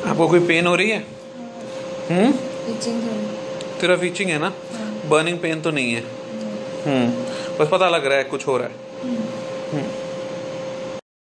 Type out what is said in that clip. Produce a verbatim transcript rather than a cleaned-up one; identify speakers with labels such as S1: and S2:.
S1: आपको कोई पेन हो रही है? हम्म
S2: इचिंग
S1: सिर्फ इचिंग है ना? बर्निंग पेन तो नहीं है? हम्म बस पता लग रहा है कुछ हो रहा है।